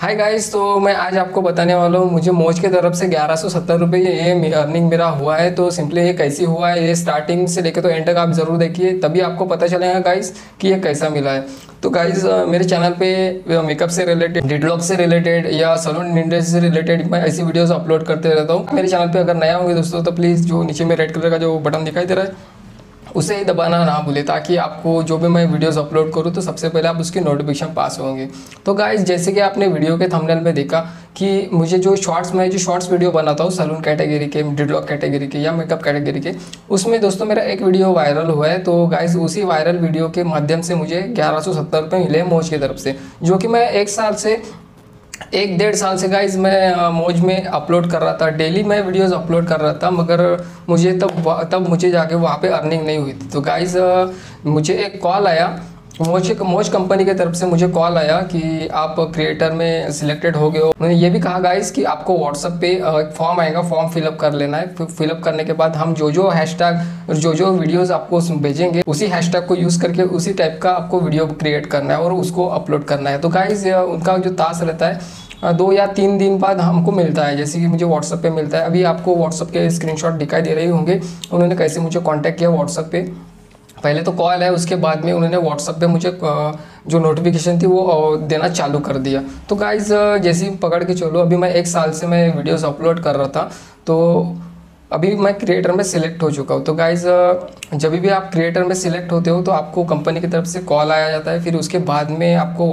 Hi guys, तो मैं आज आपको बताने वाला हूँ मुझे मौज की तरफ से 1170 रुपये ये अर्निंग मेरा हुआ है। तो सिंपली ये कैसे हुआ है, ये स्टार्टिंग से लेकर तो एंड तक आप ज़रूर देखिए, तभी आपको पता चलेगा गाइस कि ये कैसा मिला है। तो गाइस मेरे चैनल पे मेकअप से रिलेटेड, डिटॉक्स से रिलेटेड या सैलून इंडस्ट्री से रिलेटेड मैं ऐसी वीडियोस अपलोड करते रहता हूँ। मेरे चैनल पे अगर नया होंगे दोस्तों तो प्लीज़ जो नीचे में रेड कलर का जो बटन दिखाई दे रहा है उसे ही दबाना ना भूले, ताकि आपको जो भी मैं वीडियोस अपलोड करूँ तो सबसे पहले आप उसकी नोटिफिकेशन पास होंगे। तो गाइस जैसे कि आपने वीडियो के थंबनेल में देखा कि मुझे जो शॉर्ट्स वीडियो बनाता हूँ सैलून कैटेगरी के, डिटॉक्स कैटेगरी के या मेकअप कैटेगरी के, उसमें दोस्तों मेरा एक वीडियो वायरल हुआ है। तो गाइस उसी वायरल वीडियो के माध्यम से मुझे 1170 रुपये मिले मौज की तरफ से, जो कि मैं एक डेढ़ साल से गाइज मैं मौज में अपलोड कर रहा था। डेली मैं वीडियोस अपलोड कर रहा था, मगर मुझे तब मुझे जाके वहाँ पे अर्निंग नहीं हुई थी। तो गाइज मुझे एक कॉल आया, मौज कंपनी की तरफ से मुझे कॉल आया कि आप क्रिएटर में सिलेक्टेड हो गए हो। उन्होंने ये भी कहा गाइज कि आपको व्हाट्सएप पे एक फॉर्म आएगा, फॉर्म फिलअप कर लेना है। फिलअप करने के बाद हम जो हैशटैग जो वीडियोस आपको भेजेंगे उसी हैशटैग को यूज़ करके उसी टाइप का आपको वीडियो क्रिएट करना है और उसको अपलोड करना है। तो गाइज उनका जो टास्क रहता है 2 या 3 दिन बाद हमको मिलता है, जैसे कि मुझे व्हाट्सएप पे मिलता है। अभी आपको व्हाट्सएप के स्क्रीनशॉट दिखाई दे रहे होंगे उन्होंने कैसे मुझे कांटेक्ट किया व्हाट्सएप पे। पहले तो कॉल है, उसके बाद में उन्होंने व्हाट्सएप पे मुझे जो नोटिफिकेशन थी वो देना चालू कर दिया। तो गाइज़ जैसे ही पकड़ के चलो, अभी मैं 1 साल से मैं वीडियोस अपलोड कर रहा था, तो अभी मैं क्रिएटर में सिलेक्ट हो चुका हूँ। तो गाइज़ जब भी आप क्रिएटर में सिलेक्ट होते हो तो आपको कंपनी की तरफ से कॉल आया जाता है। फिर उसके बाद में आपको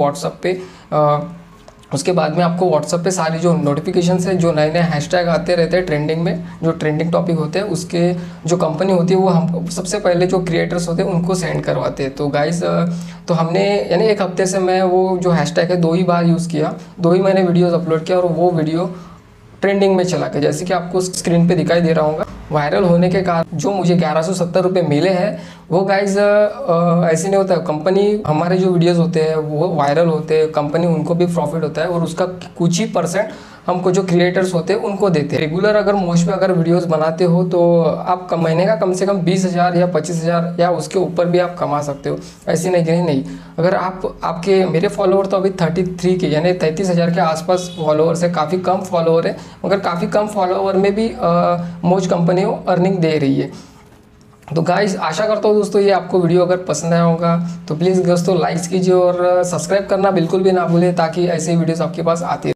व्हाट्सएप पे सारी जो नोटिफिकेशन है, जो नए नए हैशटैग आते रहते हैं ट्रेंडिंग में, जो ट्रेंडिंग टॉपिक होते हैं, उसके जो कंपनी होती है वो हम सबसे पहले जो क्रिएटर्स होते हैं उनको सेंड करवाते हैं। तो गाइस तो हमने यानी 1 हफ्ते से मैं वो जो हैशटैग है 2 ही बार यूज़ किया, 2 ही मैंने वीडियोज़ अपलोड किया और वो वीडियो ट्रेंडिंग में चला गया। जैसे कि आपको स्क्रीन पे दिखाई दे रहा होगा, वायरल होने के कारण जो मुझे 1170 रुपये मिले हैं वो गाइज ऐसे नहीं होता। कंपनी, हमारे जो वीडियोस होते हैं वो वायरल होते हैं, कंपनी उनको भी प्रॉफिट होता है और उसका कुछ ही % हमको जो क्रिएटर्स होते हैं उनको देते हैं। रेगुलर अगर मौज पे अगर वीडियोस बनाते हो तो आप महीने का कम से कम 20,000 या 25,000 या उसके ऊपर भी आप कमा सकते हो। ऐसे नहीं। अगर आपके मेरे फॉलोअर तो अभी 33 के यानी 33,000 के आसपास फॉलोअर्स है, काफ़ी कम फॉलोअर है, मगर काफ़ी कम फॉलोअर में भी मौज कंपनी अर्निंग दे रही है। तो गाइस आशा करता हूँ दोस्तों ये आपको वीडियो अगर पसंद आया होगा तो प्लीज़ दोस्तों लाइक कीजिए और सब्सक्राइब करना बिल्कुल भी ना भूलें, ताकि ऐसे वीडियोस आपके पास आती